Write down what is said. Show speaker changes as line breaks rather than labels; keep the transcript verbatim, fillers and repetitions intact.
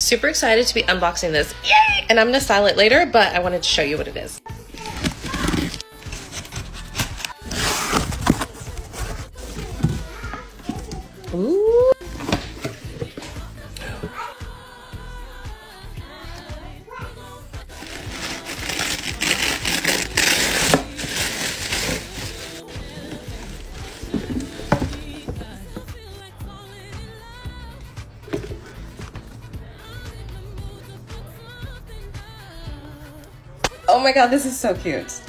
Super excited to be unboxing this. Yay! And I'm gonna style it later, but I wanted to show you what it is. Ooh. Oh my god, this is so cute.